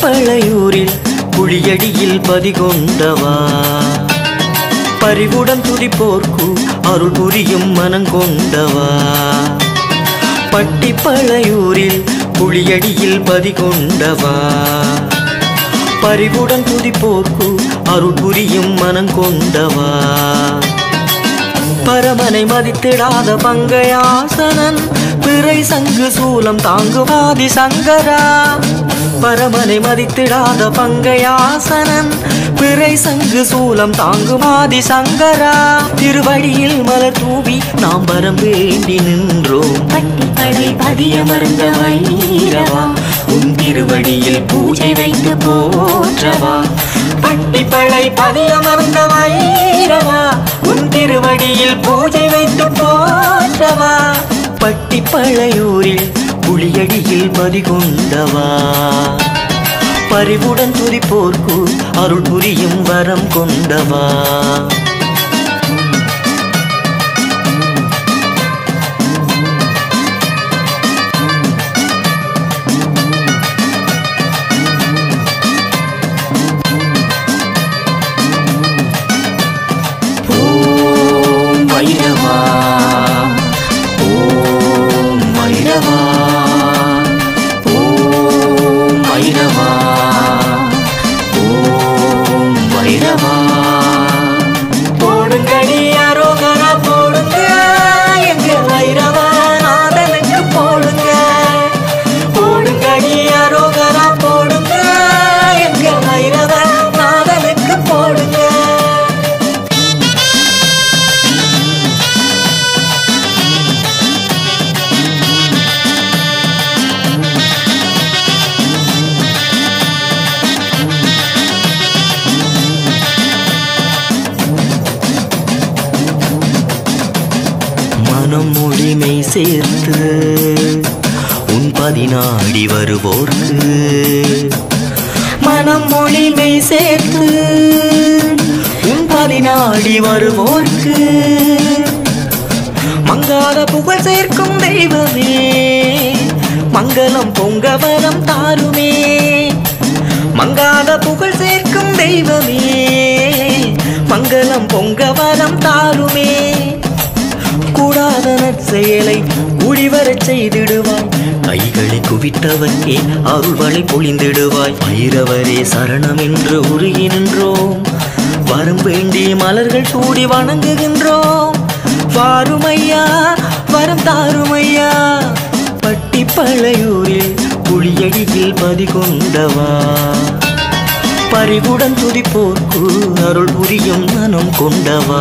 பட்டிப்பளையூரில் புளியடியில் பதிகொண்டவா பரிவுடன் துதிப்போர்க்கு அருள் புரியும் மனங்கொண்டவா பட்டிப்பளையூரில் புளியடியில் பதிகொண்டவா பரிவுடன் துதிப்போர்க்கு அருள் புரியும் மனங்கொண்டவா பரமனை மதித்திடாத பங்கையாசனன் பிறை சங்கு சூலம் தாங்குவாதி சங்கரா பரமனை மதித்திடாத பங்கையாசனன் பிறை சங்கு சூலம் தாங்குவாதி சங்கரா திருவடியில் மலர் தூவி நாம் வரம் வேண்டி நின்றோம் பட்டிப்பளை பதியமர்ந்த வைரவா உன் திருவடியில் பூஜை வைத்து போற்றவா பட்டிப்பளை பதியமர்ந்த வைரவா உன் திருவடியில் பூஜை வைத்து போற்றவா பட்டிப்பளையூரில் புளியடியில் பதிகொண்டவா பரிவுடன் துதிப்போர்க்கு அருள் புரியும் வரம் கொண்டவா மனம் மொழிமை சேர்த்து உன் பதினாடி வருவோர்க்கு மனம் மொழிமை சேர்த்து உன் பதினாடி வருவோர்க்கு மங்காத புகழ் சேர்க்கும் தெய்வமே மங்களம் பொங்க வரம் தாருமே மங்காத புகழ் சேர்க்கும் தெய்வமே மங்களம் பொங்க வரம் தாருமே கூடாத நற்செயலை கூடிவரச் செய்திடுவாய் கைகளை குவித்தவர்க்கே அருள்வளை பொழிந்திடுவாய் பைரவரே சரணம் என்று உருகி நின்றோம் வரம் வேண்டி மலர்கள் சூடி வணங்குகின்றோம் வாருமையா வரம் தாருமையா பட்டிப்பளையூரில் புளியடியில் பதிகொண்டவா பரிவுடன் துதிப்போர்க்கு அருள் புரியும் மனம் கொண்டவா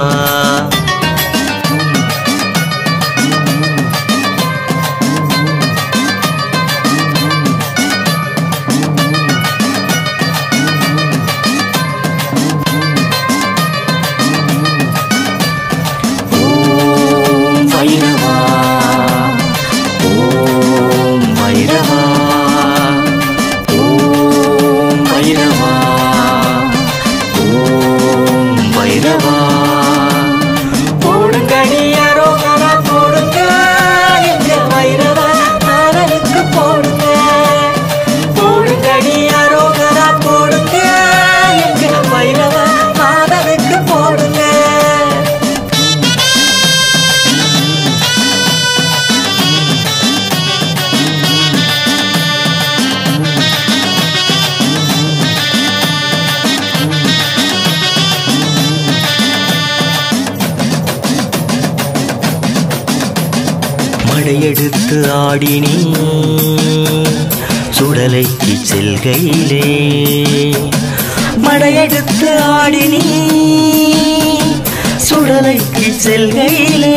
மடையெடுத்து ஆடினி சுடலைக்கு செல்கையிலே மடையெடுத்து ஆடினி சுடலைக்கு செல்கையிலே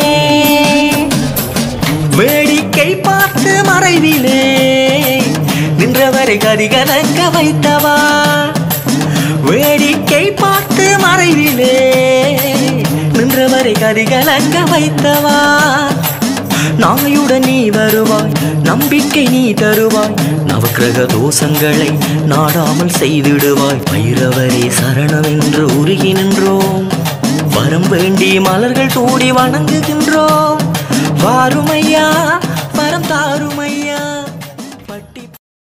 வேடிக்கை பார்த்து மறைவிலே நின்றவரை கதிகலங்க வைத்தவா வேடிக்கை பார்த்து மறைவிலே நின்றவரை கதிகலங்க வைத்தவா நாயுடன் நீ வருவாய் நம்பிக்கை நீ தருவாய் நவக்கிரக தோஷங்களை நாடாமல் செய்திடுவாய் பைரவரே சரணம் என்று உருகி நின்றோம் வரம் வேண்டி மலர்கள் சூடி வணங்குகின்றோம்